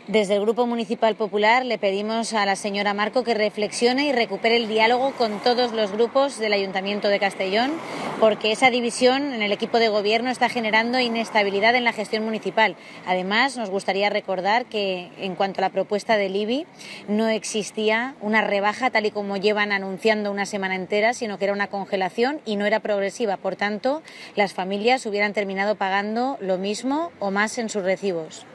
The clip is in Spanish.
Desde el Grupo Municipal Popular le pedimos a la señora Marco que reflexione y recupere el diálogo con todos los grupos del Ayuntamiento de Castellón, porque esa división en el equipo de gobierno está generando inestabilidad en la gestión municipal. Además, nos gustaría recordar que en cuanto a la propuesta del IBI no existía una rebaja tal y como llevan anunciando una semana entera, sino que era una congelación y no era progresiva. Por tanto, las familias hubieran terminado pagando lo mismo o más en sus recibos.